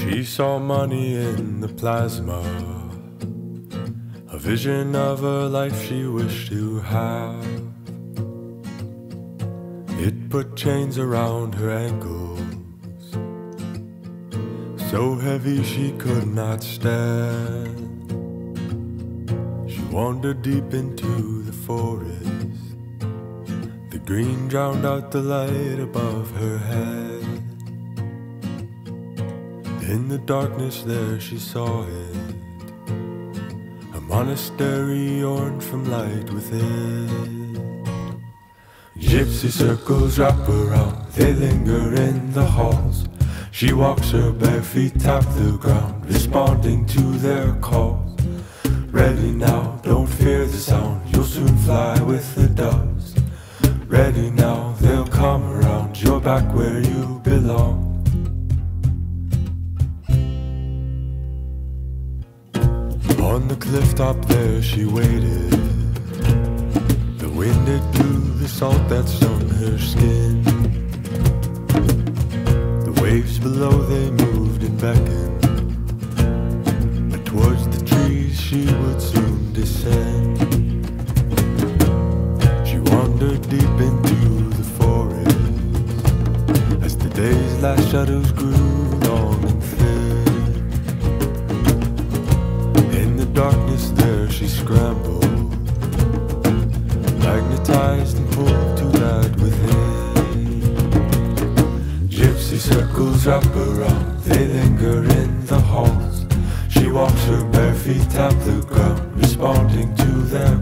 She saw money in the plasma, a vision of a life she wished to have. It put chains around her ankles, so heavy she could not stand. She wandered deep into the forest. The green drowned out the light above her head. In the darkness there she saw it, a monastery orned from light within. Gypsy circles wrap around, they linger in the halls. She walks, her bare feet tap the ground, responding to their calls. Ready now, don't fear the sound, you'll soon fly with the doves. Ready now, they'll come around, you're back where you belong. On the cliff top there she waited. The wind it blew the salt that stung her skin. The waves below they moved and beckoned, but towards the trees she would soon descend. She wandered deep into the forest as the day's last shadows grew long and thin. In the darkness there she scrambled, magnetized and pulled to that within. Gypsy circles wrap around, they linger in the halls. She walks, her bare feet tap the ground, responding to their